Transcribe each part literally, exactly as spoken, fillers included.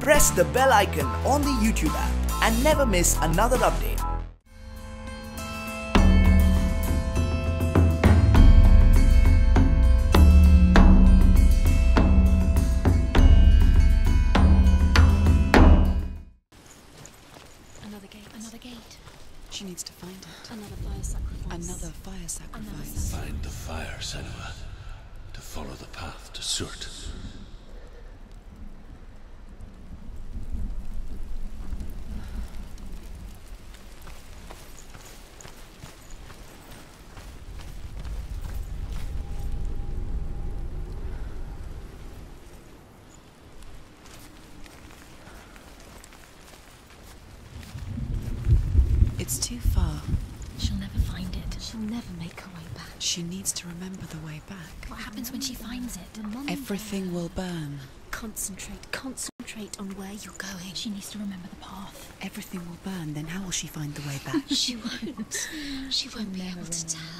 press the bell icon on the YouTube app and never miss another update. Another gate. Another gate. She needs to find it. Another fire sacrifice. Another fire sacrifice. Another sacrifice. Find the fire, Senua, to follow the path to Surt. It's too far. She'll never find it. She'll never make her way back. She needs to remember the way back. What happens when she finds it? Everything will burn. Concentrate. Concentrate on where you're going. She needs to remember the path. Everything will burn, then how will she find the way back? She won't. She won't be able to tell.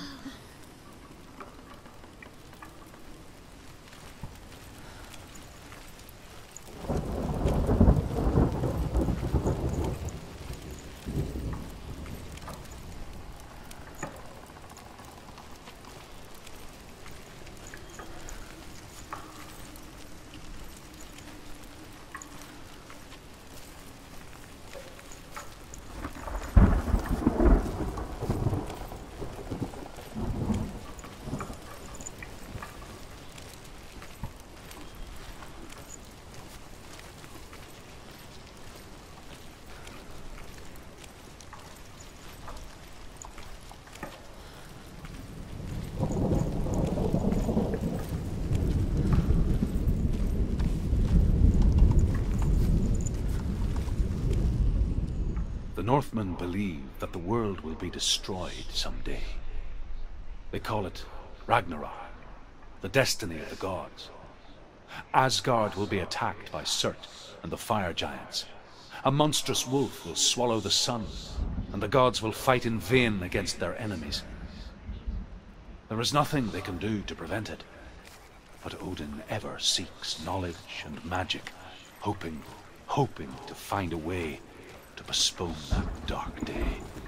The Northmen believe that the world will be destroyed someday. They call it Ragnarok, the destiny of the gods. Asgard will be attacked by Surt and the fire giants. A monstrous wolf will swallow the sun, and the gods will fight in vain against their enemies. There is nothing they can do to prevent it, but Odin ever seeks knowledge and magic, hoping, hoping to find a way to postpone that dark day.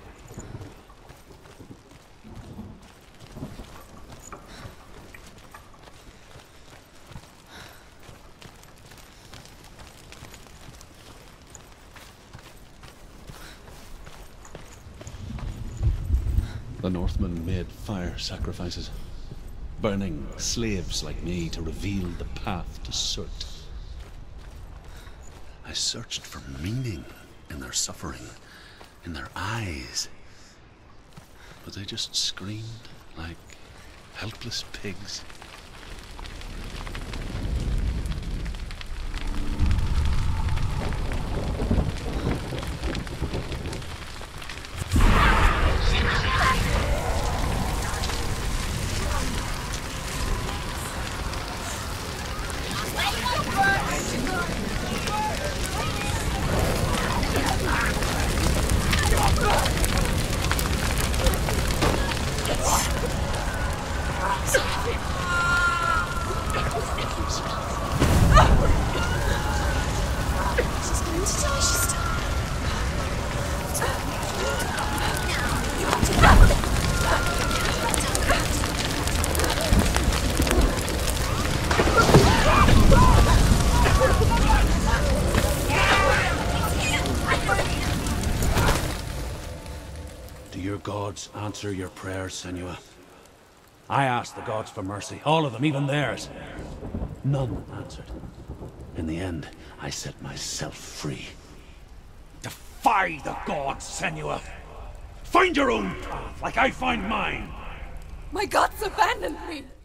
The Northmen made fire sacrifices, burning slaves like me to reveal the path to Surt. I searched for meaning in their suffering, in their eyes. But they just screamed like helpless pigs. Do your gods answer your prayers, Senua? I asked the gods for mercy, all of them, even theirs. None answered. In the end, I set myself free. Defy the gods, Senua! Find your own path, like I find mine! My gods abandoned me!